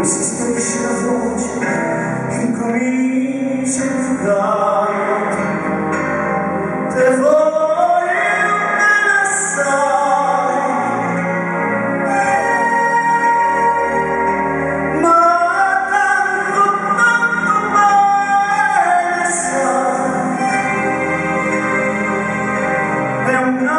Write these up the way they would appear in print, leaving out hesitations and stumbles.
si striscia la voce che comincia a fugare. Te voglio bene assai, ma tanto bene sai, è una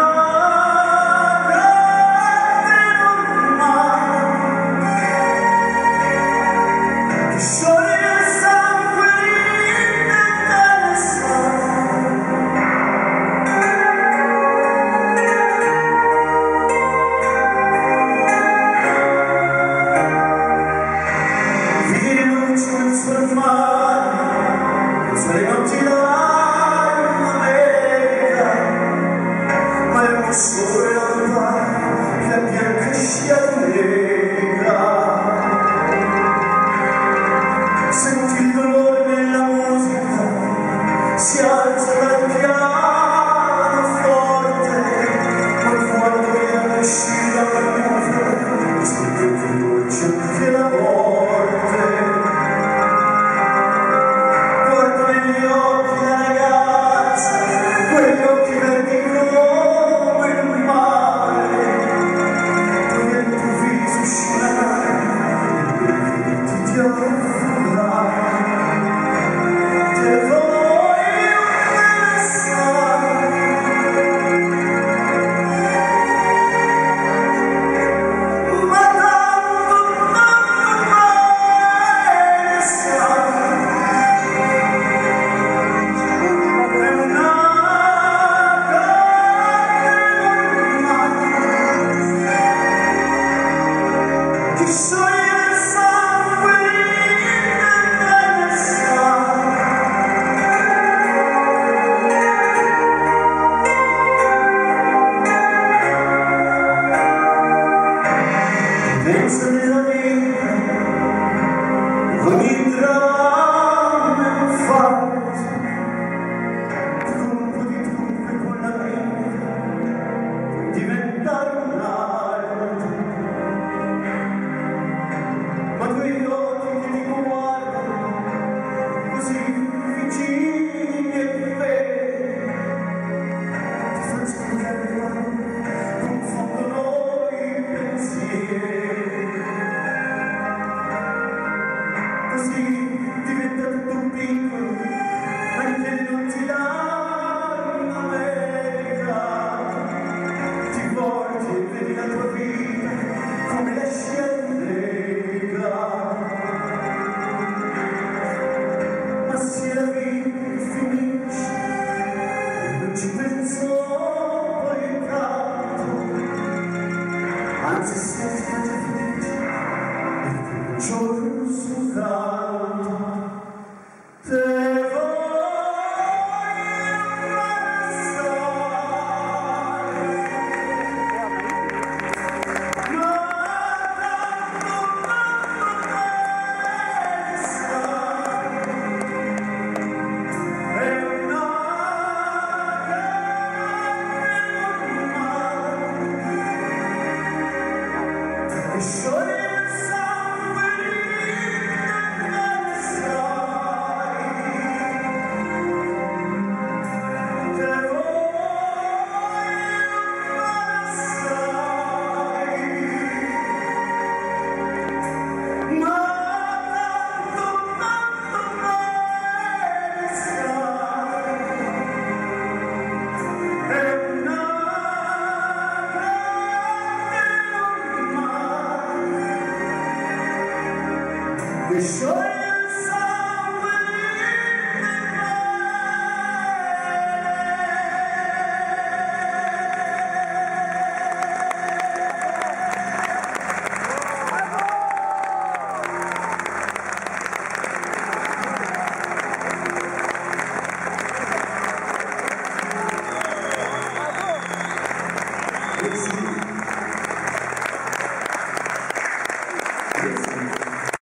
scioglie il sangue vedi le luci nel suo mare, sai non ti darai una vita, ma è un sole al mare che la bianca scia nera. Senti il dolore nella musica, si alza dal piano forte, ma quando viene uscita la luce, senti più dolce che la morte. Guarda negli occhi la ragazza, quegli occhi verdi come il mare, poi nel tuo viso uscirà ti diamo. Pensa nella vita, ogni dramma è un fatto, con un po' di trucco e con la vita, puoi diventare un altro. Ma quegli occhi che ti guardano, così vicini e veri, ti fanno spiegare confondono i pensieri. Così diventa tutto un piccolo, anche non ti danno America. Ti volti e vedi la tua vita come la scia nera. Ma se la vita finisce, non ci penso poi tanto, anzi sei stata felice e un giorno soltanto. Te voglio abbracciare, ma tanto sai, è una grande che scioglie il sangue Show